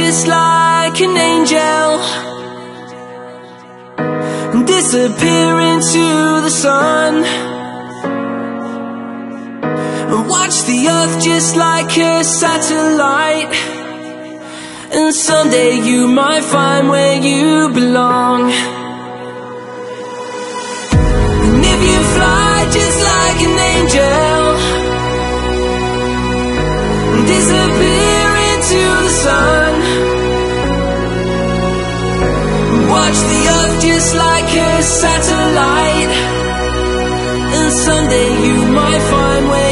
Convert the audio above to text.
just like an angel, disappear into the sun. Watch the earth just like a satellite, and someday you might find where you belong. And if you fly just like an angel, disappear into the sun, watch the earth just like a satellite, and someday you might find where